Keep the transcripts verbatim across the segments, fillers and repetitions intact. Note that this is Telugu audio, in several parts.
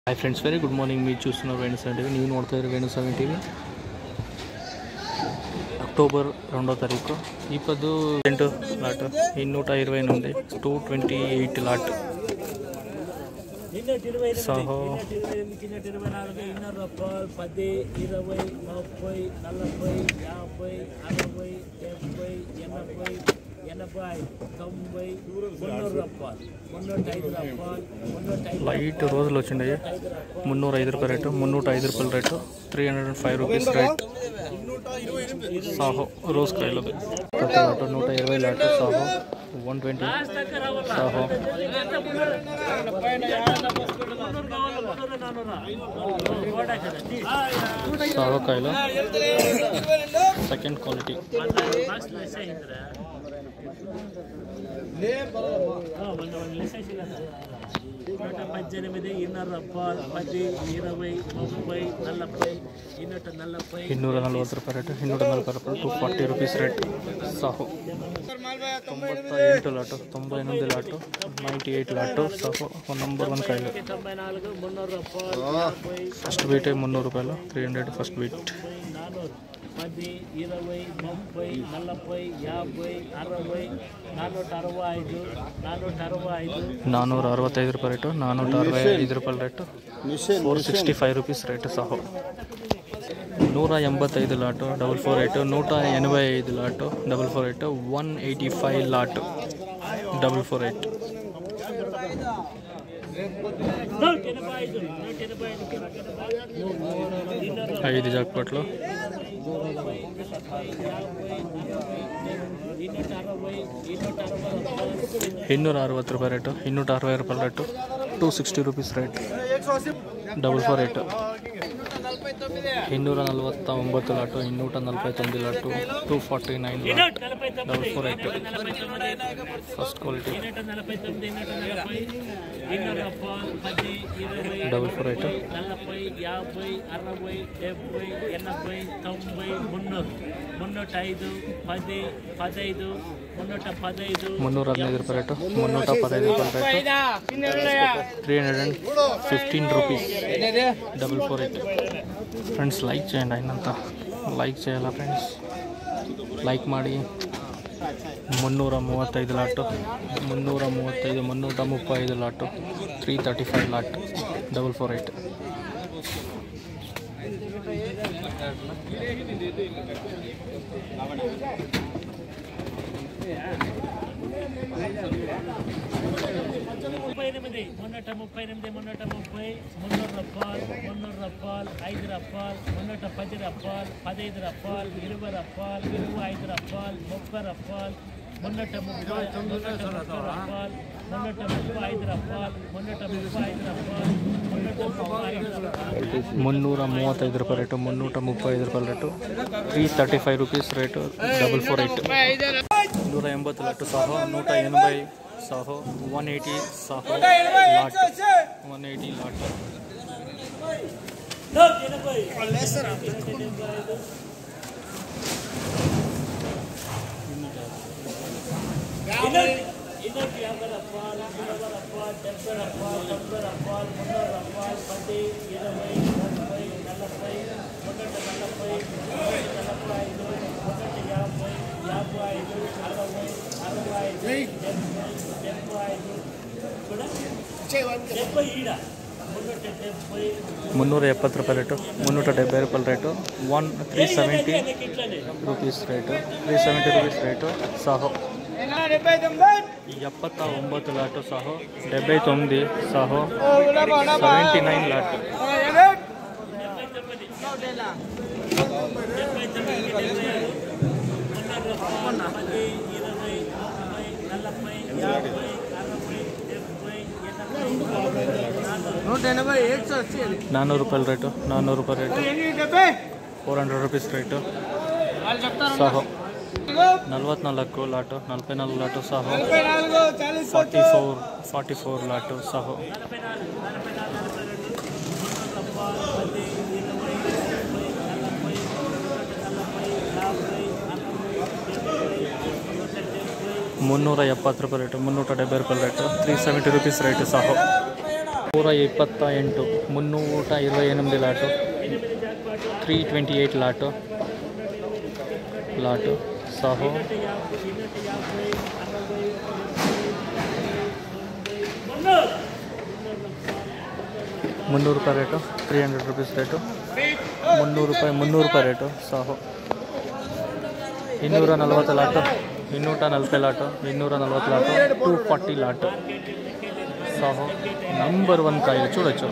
हाय फ्रेंड्स वेरी गुड मार्निंग మీరు చూస్తున్నారు వేణు సెవెన్ టీవీ నేను నోడుతారు వేణు సెవెన్ టీవీ అక్టోబర్ రెండో తారీఖు ఈ పదు రెండు లాట్ ఈ నూట ఇరవై నుండి టూ ట్వంటీ ఎయిట్ లాట్ సహో పది ఇరవై ముప్పై నలభై యాభై అరవై డెబ్బై ఎనభై ఎనభై తొంభై మున్నూరు రూపాయలు మున్నూట ఐదు రూపాయలు మున్నూట ఐదు లైట్ రోజులు వచ్చిండయి మున్నూరు ఐదు రూపాయల రేటు మున్నూట ఐదు రూపాయల rate three hundred and five rupees rate సాహో రోజ్ కాయలు లాటు నూట ఇరవై లాటు సాహో వన్ ట్వంటీ సాహో సాహో కాయలు సెకండ్ క్వాలిటీ నూట పద్దెనిమిది ఇన్నర రూపాయలు పది ఇరవై ముప్పై నలభై ఇన్నూట నలభై ಇನ್ನೂರ ನಲ್ವತ್ತು ರೂಪಾಯಿ ರೇಟ್ ಇನ್ನೂರ ನಲ್ವತ್ತು ರೂಪಾಯಿ ಟು ಫಾರ್ಟಿ ರುಪೀಸ್ ರೇಟ್ ಸಾಹು ತೊಂಬತ್ತ ಎಂಟು ಲಾಟು ತೊಂಬೈ ಎನಿಮಿದಿ ಲಾಟು ನೈಂಟಿ ಏಯ್ಟ್ ಲಾಟು ಸಾಹು ನಂಬರ್ ಒನ್ ಕಾಯಿಲೆ తొంభై నాలుగు మున్నూరు రూపాయలు ఫస్ట్ బీట్ మున్నూరు రూపాయలు త్రీ హండ్రెడ్ ఫస్ట్ బీట్ నానూరు పది ఇరవై ముప్పై నలభై యాభై అరవై నానూట అరవై ఐదు నానూట అరవై ఐదు నానూర అరవತ್ತೈದು ರೂಪಾಯಿ ರೇಟು ನಾನೂರ ಅರವೈ ಐದು ರೂಪಾಯಿ rate four sixty five rupees rate ಸಾಹು ನೂರ ಎಂಬತ್ತೈದು ಲಾಟು ಡಬಲ್ ಫೋರ್ ಏಟು ನೂಟ ಎನಭೈ ಐದು lot double four eight one eighty five lot double four eight ఐదు జాక్పాట్లు ಇನ್ನೂರ ಅರವತ್ತು ರೂಪಾಯಿ ರೇಟು ಇನ್ನೂರ ಅರವೈ ರೂಪಾಯಿ rate two sixty rupees rate double four eight ಇನ್ನೂರ ನಲವತ್ತ ಒಂಬತ್ತು ಲಾಟು ಇನ್ನೂರ ನಲವತ್ತೊಂದು lot two forty nine lot double four eight first quality double four eight నలభై యాభై అరవై డెబ్బై ఎనభై తొంభై మున్నూరు మున్నూట ఐదు పది పదైదు మున్నూట పదైదు మున్నూర హದಿನೈದು ರೂಪಾಯಿ ರೇಟು ಮುನ್ನೂರ పదైదు ರೂಪಾಯಿ rate three hundred and fifteen rupees double four eight friends like చేయండి అయినంత లైక్ చేయాలా ఫ్రెండ్స్ లైక్ ಮಾಡಿ ಮುನ್ನೂರ ಮೂವತ್ತೈದು ಲಾಟು ಮುನ್ನೂರ ಮೂವತ್ತೈದು ಮುನ್ನೂರ ಮುಪ್ಪೈದು lot three thirty five lot double four eight ముప్పై ఎనిమిది మున్నూట ముప్పై ఎనిమిది మున్నూట ముప్పై మున్నూరు రూపాయలు మున్నూరు రూపాయలు ఐదు రూపాయలు మున్నూట పది రూపాయలు పదహైదు రూపాయలు ఇరవై రూపాయలు ఇరవై ఐదు రూపాయలు ముప్పై రూపాయలు మున్నూట ముప్పై మున్నూట ముప్పై రూపాయలు మున్నూట ముప్పై ఐదు రూపాయలు మున్నూట ముప్పై ఐదు రూపాయలు మున్నూట ముప్పై ఐదు రూపాయలు ಮುನ್ನೂರ ಮೂವತ್ತೈದು ರೂಪಾಯಿ ರೇಟು ಮುನ್ನೂರ ಮುಪ್ಪೈ ಐದು ರೂಪಾಯಿ rate three thirty five rupees rate double four eight ನೂರ ಎಂಬತ್ತು ಲಾಟು ಸಾಹೋ ನೂಟ ಎನಭೈ ಸಾಹೋ ಒನ್ ಏಯ್ಟಿ ಸಾಹೋ ಲಾಟ್ ಒನ್ ಏಯ್ಟಿ ಲಾಟ್ ಇನ್ನೂറ്റി యాభై రూపాయలు నలభై రూపాయలు డెబ్బై రూపాయలు తొంభై రూపాయలు మున్నూరు రూపాయలు పది ఇరవై ముప్పై నలభై మున్నూట నలభై మున్నూట నలభై ఐదు మున్నూట యాభై యాభై ఐదు అరవై అరవై ఐదు డెబ్బై డెబ్బై ఐదు కూడా డెబ్బై ఈడ మున్నూట డెబ్బై ಮುನ್ನೂರ ಎಪ್ಪತ್ತು ರೂಪಾಯಿ ರೇಟು ಮುನ್ನೂರ ಡೆಬ್ಬೈ ರೂಪಾಯಿ rate one three seventy rupees rate three seventy rupees rate ಸಾಹೋ ಎಪ್ಪತ್ತ ಒಂಬತ್ತು ಲಾಟು ಸಾಹೋ డెబ్బై తొమ్మిది సాహో సెవెంటీ నైన్ లాట్ నాన్నూరు రూపాయల రేటు నాన్నూరు రూపాయల rate four hundred rupees rate సాహో ನಲ್ವತ್ನಾಲ್ಕು ಲಾಟು ನಲವೈ ನಾಲ್ಕು ಲಾಟು ಸಾಹೋ forty four forty four lot ಸಾಹೋ ಮುನ್ನೂರ ಎಪ್ಪತ್ತು ರೂಪಾಯಿ ರೇಟು ಮುನ್ನೂರ ಡೆಬ್ಬೈ ರೂಪಾಯಿ rate three seventy rupees rate ಸಾಹೋ ನೂರ ಇಪ್ಪತ್ತ ಎಂಟು ಮುನ್ನೂರ ಇರವೈ ಎನಿಮಿದಿ lot three twenty eight lot lot ಸಾಹೋ ಮುನ್ನೂರು ರೂಪಾಯಿ rate three hundred rupees rate ಮುನ್ನೂರು ರೂಪಾಯಿ ಮುನ್ನೂರು ರೂಪಾಯಿ ರೇಟು ಸಾಹೋ ಇನ್ನೂರ ನಲ್ವತ್ತು ಲಾಟು ಇನ್ನೂರ ನಲವತ್ತು ಲಾಟು ಇನ್ನೂರ ನಲ್ವತ್ತು ಲಾಟು ಟೂ ಫಾರ್ಟಿ ಲಾಟು సాహో నంబర్ వన్ కాయలు చూడొచ్చు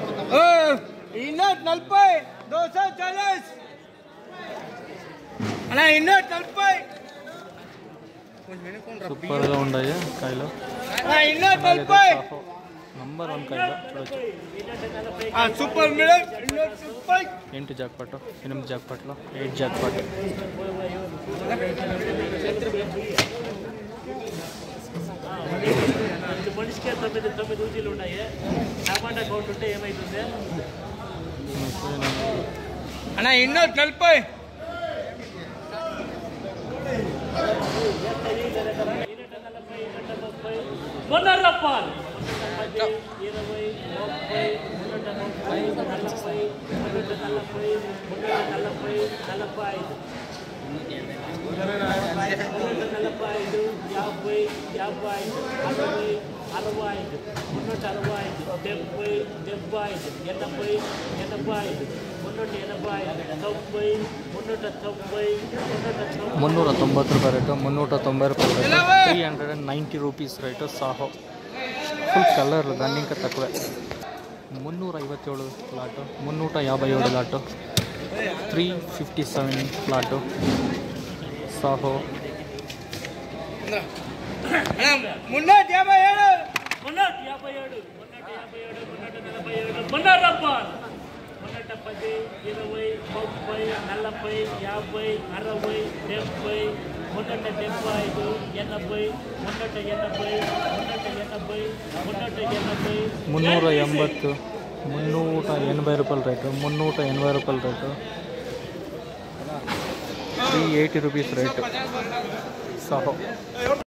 సూపర్గా ఉన్నాయి కాయలు నంబర్ వన్ కాయలు చూడొచ్చు ఏంటి జాక్పాట్ ఎనిమిది జాక్పాట్లో ఎయిట్ జాక్పాట్ మనిషికి తొమ్మిది తొమ్మిది ఊజీలు ఉన్నాయి టమాటా కౌంట్ ఉంటే ఏమైతుంది అన్నా ఎన్నో నలభై వంద రూపాయలు ఇరవై ముప్పై నూట ముప్పై నలభై నూట నలభై నూట నలభై నలభై ఐదు నలభై ఐదు యాభై యాభై ఐదు అరవై అరవై ఐదు మున్నూట అరవై ఐదు డెబ్బై డెబ్బై ఐదు ఎనభై ఎనభై ఐదు మున్నూట ఎనభై ఐదు తొంభై మున్నూట తొంభై మున్నూట మున్నూర తొంభತ್ತು ರೂಪಾಯಿ ರೇಟು ಮುನ್ನೂರ ತೊಂಬೈ ರೂಪಾಯಿ rate three hundred and ninety rupees rate ಸಾಹೋ ఫుల్ కలర్ దాన్ని ఇంకా తక్కువే మున్నూర ఐవತ್ತೇಳು లాటు మున్నూట యాభై ఏడు lot three fifty seven lot సాహో మున్నూట యాభై ఏడు మున్నూట యాభై ఏడు మున్నూట యాభై ఏడు మున్నూట నలభై ఏడు మున్నూట రూపాయలు మున్నూట పది ఇరవై ముప్పై నలభై యాభై అరవై డెబ్బై మున్నూట డెబ్బై ఐదు ఎనభై మున్నూట ఎనభై మున్నూట ఎనభై మున్నూట ఎనభై మున్నూర ఎంబತ್ತು మున్నూట ఎనభై రూపాయల రేటు మున్నూట ఎనభై రూపాయల rate three eighty rupees rate Saaho